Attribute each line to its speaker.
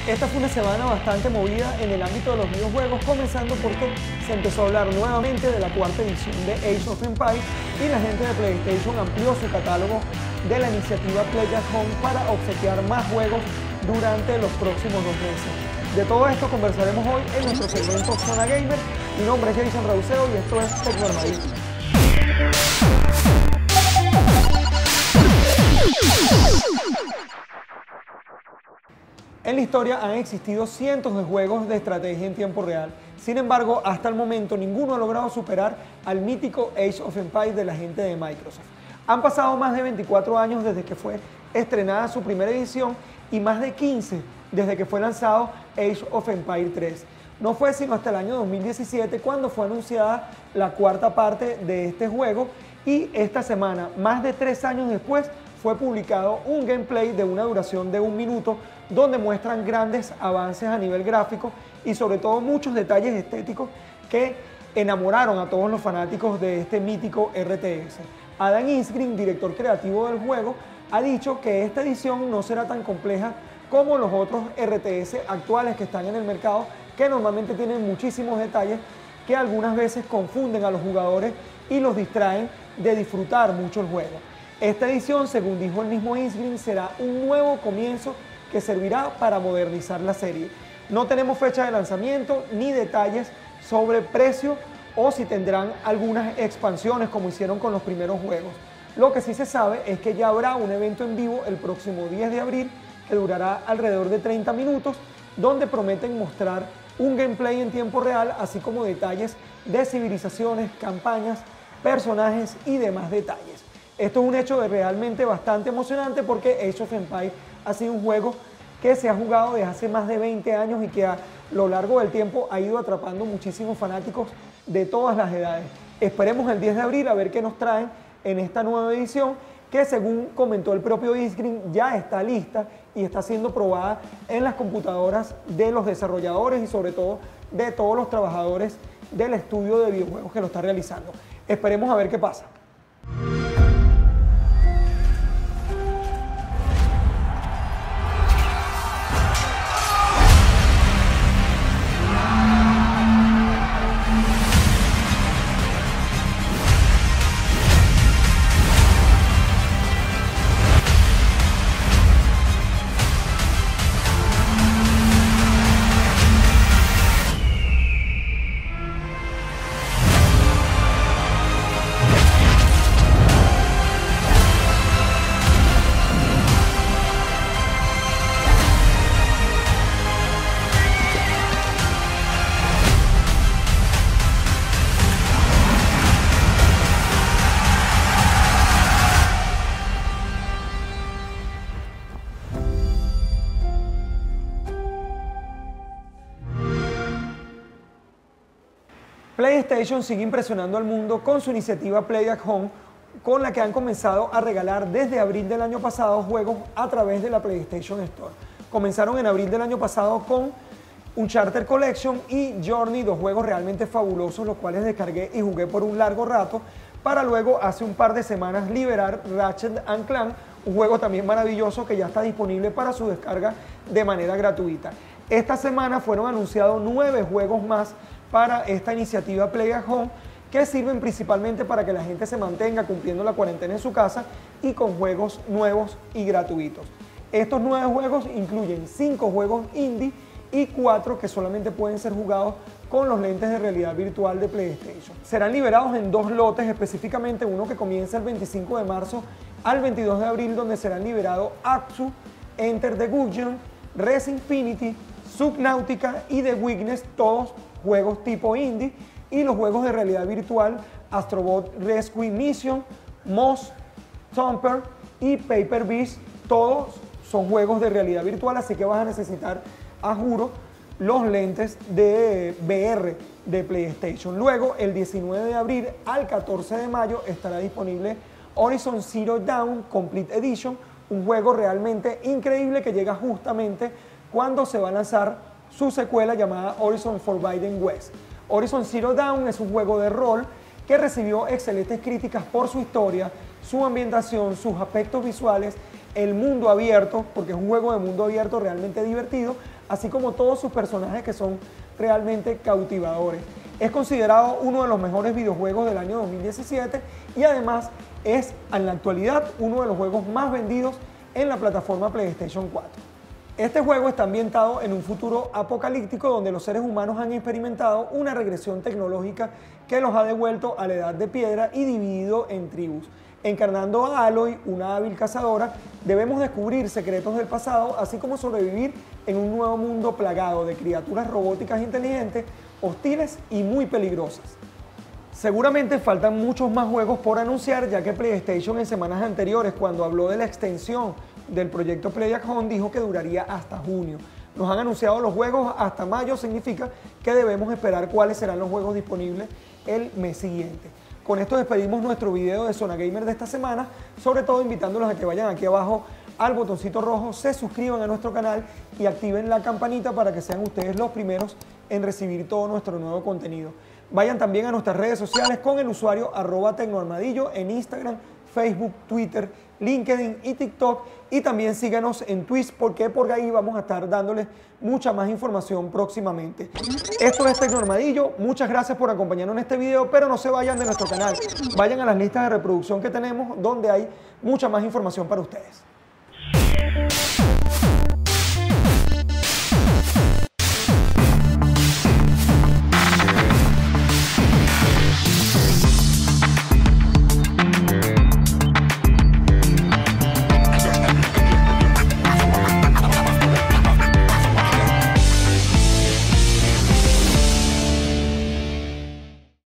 Speaker 1: Esta fue una semana bastante movida en el ámbito de los videojuegos, comenzando porque se empezó a hablar nuevamente de la cuarta edición de Age of Empires y la gente de PlayStation amplió su catálogo de la iniciativa Play at Home para obsequiar más juegos durante los próximos 2 meses. De todo esto conversaremos hoy en nuestro segmento Zona Gamer. Mi nombre es Jason Rauseo y esto es Tecnoarmadillo. En la historia han existido cientos de juegos de estrategia en tiempo real. Sin embargo, hasta el momento ninguno ha logrado superar al mítico Age of Empires de la gente de Microsoft. Han pasado más de 24 años desde que fue estrenada su primera edición y más de 15 desde que fue lanzado Age of Empires 3. No fue sino hasta el año 2017 cuando fue anunciada la cuarta parte de este juego y esta semana, más de 3 años después, fue publicado un gameplay de una duración de 1 minuto donde muestran grandes avances a nivel gráfico y sobre todo muchos detalles estéticos que enamoraron a todos los fanáticos de este mítico RTS. Adam Isgrin, director creativo del juego, ha dicho que esta edición no será tan compleja como los otros RTS actuales que están en el mercado, que normalmente tienen muchísimos detalles que algunas veces confunden a los jugadores y los distraen de disfrutar mucho el juego. Esta edición, según dijo el mismo Isgrin, será un nuevo comienzo que servirá para modernizar la serie. No tenemos fecha de lanzamiento ni detalles sobre precio o si tendrán algunas expansiones como hicieron con los primeros juegos. Lo que sí se sabe es que ya habrá un evento en vivo el próximo 10 de abril que durará alrededor de 30 minutos, donde prometen mostrar un gameplay en tiempo real, así como detalles de civilizaciones, campañas, personajes y demás detalles. Esto es un hecho realmente bastante emocionante porque Age of Empires ha sido un juego que se ha jugado desde hace más de 20 años y que a lo largo del tiempo ha ido atrapando muchísimos fanáticos de todas las edades. Esperemos el 10 de abril a ver qué nos traen en esta nueva edición que, según comentó el propio Isgrin, ya está lista y está siendo probada en las computadoras de los desarrolladores y sobre todo de todos los trabajadores del estudio de videojuegos que lo está realizando. Esperemos a ver qué pasa. PlayStation sigue impresionando al mundo con su iniciativa Play at Home, con la que han comenzado a regalar desde abril del año pasado juegos a través de la PlayStation Store. Comenzaron en abril del año pasado con Uncharted Collection y Journey, 2 juegos realmente fabulosos, los cuales descargué y jugué por un largo rato, para luego hace un par de semanas liberar Ratchet & Clank, un juego también maravilloso que ya está disponible para su descarga de manera gratuita. Esta semana fueron anunciados 9 juegos más para esta iniciativa Play at Home, que sirven principalmente para que la gente se mantenga cumpliendo la cuarentena en su casa y con juegos nuevos y gratuitos. Estos 9 juegos incluyen 5 juegos indie y 4 que solamente pueden ser jugados con los lentes de realidad virtual de PlayStation. Serán liberados en 2 lotes, específicamente uno que comienza el 25 de marzo al 22 de abril, donde serán liberados Axu, Enter the Gungeon, Res Infinity, Subnautica y The Witness, todos juegos tipo indie, y los juegos de realidad virtual Astrobot Rescue Mission, Moss, Thumper y Paper Beast, todos son juegos de realidad virtual, así que vas a necesitar, a juro, los lentes de VR de PlayStation. Luego, el 19 de abril al 14 de mayo estará disponible Horizon Zero Dawn Complete Edition, un juego realmente increíble que llega justamente cuando se va a lanzar su secuela llamada Horizon Forbidden West. Horizon Zero Dawn es un juego de rol que recibió excelentes críticas por su historia, su ambientación, sus aspectos visuales, el mundo abierto, porque es un juego de mundo abierto realmente divertido, así como todos sus personajes que son realmente cautivadores. Es considerado uno de los mejores videojuegos del año 2017 y además es en la actualidad uno de los juegos más vendidos en la plataforma PlayStation 4. Este juego está ambientado en un futuro apocalíptico donde los seres humanos han experimentado una regresión tecnológica que los ha devuelto a la edad de piedra y dividido en tribus. Encarnando a Aloy, una hábil cazadora, debemos descubrir secretos del pasado, así como sobrevivir en un nuevo mundo plagado de criaturas robóticas inteligentes, hostiles y muy peligrosas. Seguramente faltan muchos más juegos por anunciar, ya que PlayStation en semanas anteriores, cuando habló de la extensión del proyecto Play at Home, dijo que duraría hasta junio. Nos han anunciado los juegos hasta mayo, significa que debemos esperar cuáles serán los juegos disponibles el mes siguiente. Con esto despedimos nuestro video de Zona Gamer de esta semana, sobre todo invitándolos a que vayan aquí abajo al botoncito rojo, se suscriban a nuestro canal y activen la campanita para que sean ustedes los primeros en recibir todo nuestro nuevo contenido. Vayan también a nuestras redes sociales con el usuario @tecnoarmadillo en Instagram, Facebook, Twitter, LinkedIn y TikTok, y también síganos en Twitch porque por ahí vamos a estar dándoles mucha más información próximamente. Esto es Tecnoarmadillo, muchas gracias por acompañarnos en este video, pero no se vayan de nuestro canal, vayan a las listas de reproducción que tenemos donde hay mucha más información para ustedes.